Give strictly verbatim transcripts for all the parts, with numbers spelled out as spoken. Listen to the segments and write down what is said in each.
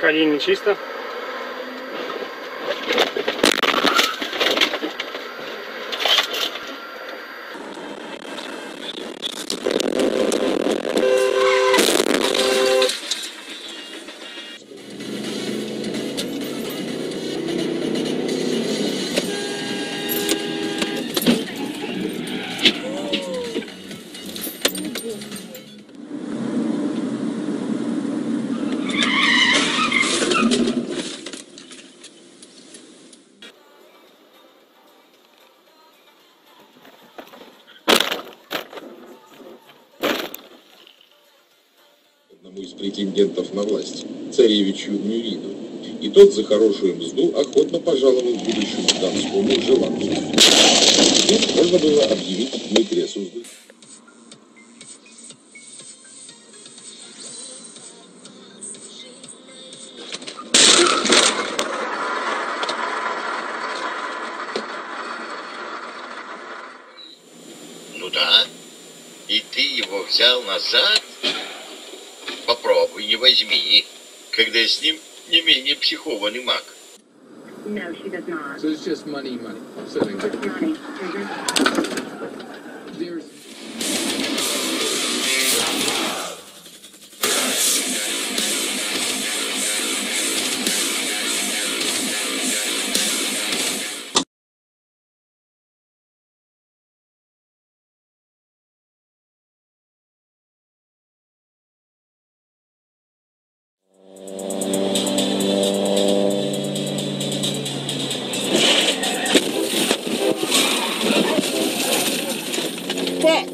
Колени чисто. Одному из претендентов на власть, царевичу Мюриду, и тот за хорошую мзду охотно пожаловал будущему донскому желанцу. Теперь можно было объявить Дмитрия Суздаль. Ну да, и ты его взял назад? Попробуй, не возьми, когда с ним не менее психованный маг. No, she does not. So it's just money, money. Something like Just money. Mm-hmm. there's Fuck!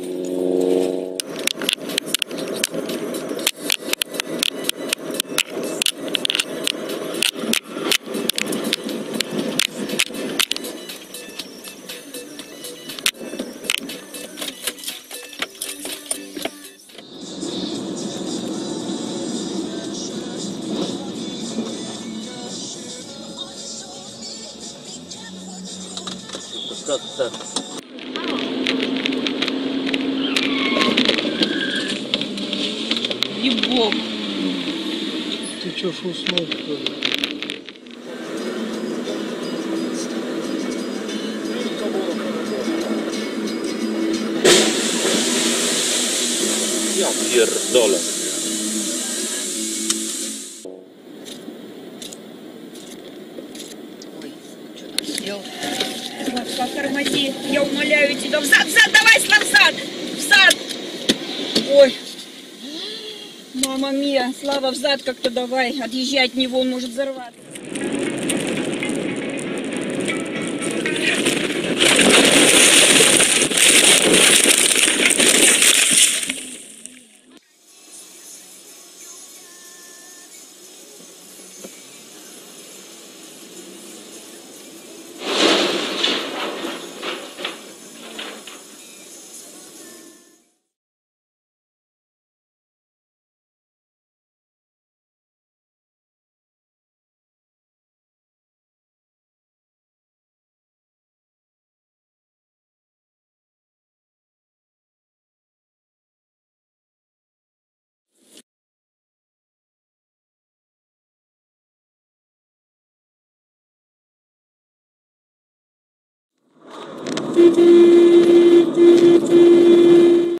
Как так? Ебок. Ты чё ж уснул, что ли? Я пиздола. Ой, что там сделал? Славка, тормози. Я умоляю тебя. Взад, взад, давай, Слав, взад. Взад. Ой. Мама мия, Слава, взад как-то давай. Отъезжай от него, он может взорваться. Mm-hmm.